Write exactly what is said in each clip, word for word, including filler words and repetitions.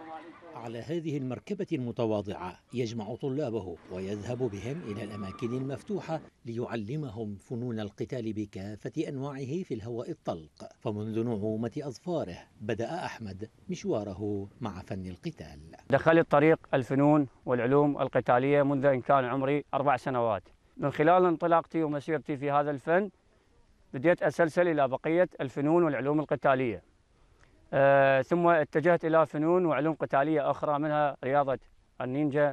على هذه المركبة المتواضعة يجمع طلابه ويذهب بهم إلى الأماكن المفتوحة ليعلمهم فنون القتال بكافة أنواعه في الهواء الطلق. فمنذ نعومة أظفاره بدأ أحمد مشواره مع فن القتال. دخلت طريق الفنون والعلوم القتالية منذ إن كان عمري أربع سنوات. من خلال انطلاقتي ومسيرتي في هذا الفن بديت أسلسل إلى بقية الفنون والعلوم القتالية. آه ثم اتجهت إلى فنون وعلوم قتالية أخرى، منها رياضة النينجا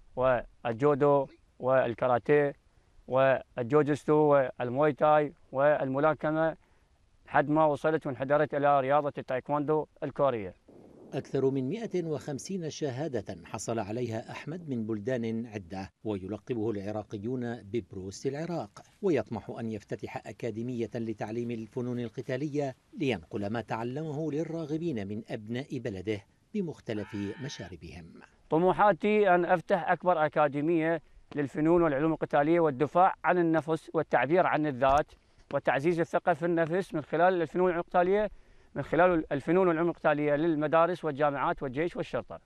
والجودو والكاراتيه والجوجستو والموي تاي والملاكمة، لحد ما وصلت وانحدرت إلى رياضة التايكوندو الكورية. أكثر من مئة وخمسين شهادة حصل عليها أحمد من بلدان عدة، ويلقبه العراقيون ببروس العراق، ويطمح أن يفتتح أكاديمية لتعليم الفنون القتالية لينقل ما تعلمه للراغبين من أبناء بلده بمختلف مشاربهم. طموحاتي أن أفتح أكبر أكاديمية للفنون والعلوم القتالية والدفاع عن النفس والتعبير عن الذات وتعزيز الثقة في النفس من خلال الفنون والعلوم القتالية، من خلال الفنون والعلوم القتالية للمدارس والجامعات والجيش والشرطة.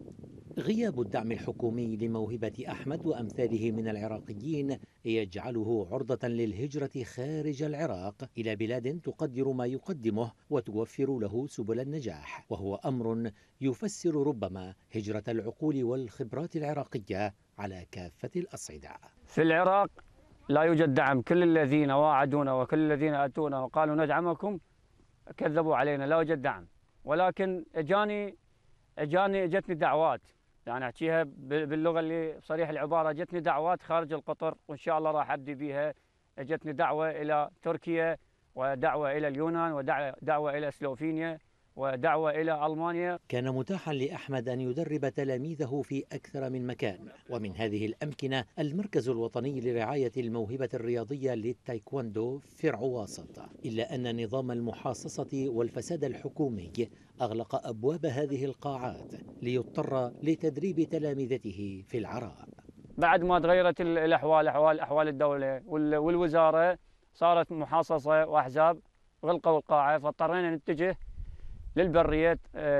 غياب الدعم الحكومي لموهبة أحمد وأمثاله من العراقيين يجعله عرضة للهجرة خارج العراق إلى بلاد تقدر ما يقدمه وتوفر له سبل النجاح، وهو أمر يفسر ربما هجرة العقول والخبرات العراقية على كافة الأصعدة. في العراق لا يوجد دعم. كل الذين واعدونا وكل الذين أتونا وقالوا ندعمكم كذبوا علينا، لا يوجد دعم. ولكن اجاني اجاني اجتني دعوات، يعني احكيها باللغه اللي صريح العباره، اجتني دعوات خارج القطر وان شاء الله راح ابدي بها. اجتني دعوه الى تركيا، ودعوه الى اليونان، ودعوه الى سلوفينيا، ودعوه الى المانيا. كان متاحا لأحمد أن يدرب تلاميذه في أكثر من مكان، ومن هذه الأمكنة المركز الوطني لرعاية الموهبة الرياضية للتايكوندو فرع واسط، إلا أن نظام المحاصصة والفساد الحكومي أغلق أبواب هذه القاعات ليضطر لتدريب تلامذته في العراء. بعد ما تغيرت الأحوال أحوال أحوال الدولة والوزارة، صارت محاصصة وأحزاب، غلقوا القاعة، فاضطرينا نتجه للبريات،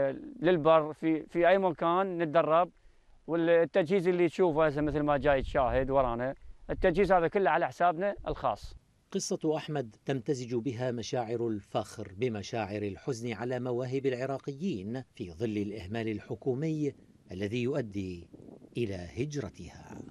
للبر في في اي مكان نتدرب. والتجهيز اللي تشوفه هسه مثل ما جاي تشاهد ورانا، التجهيز هذا كله على حسابنا الخاص. قصة أحمد تمتزج بها مشاعر الفخر بمشاعر الحزن على مواهب العراقيين في ظل الإهمال الحكومي الذي يؤدي إلى هجرتها.